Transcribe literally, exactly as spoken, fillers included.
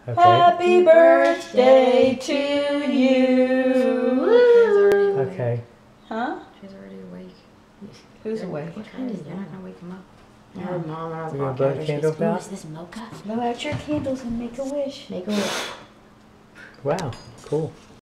Okay. Happy birthday to you. Okay. Huh? She's already awake. Who's awake? What time is it? You're not gonna wake him up. No. Her mom or We're gonna blow the candles out? Is this mocha? Blow out your candles and make a wish. Make a wish. Wow. Cool.